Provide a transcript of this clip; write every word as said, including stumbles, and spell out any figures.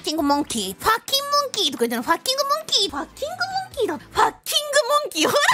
キングモンキー、ファッキングモンキーとか言ってるの、ファッキングモンキー、ファッキングモンキーだ、ファッキングモンキー、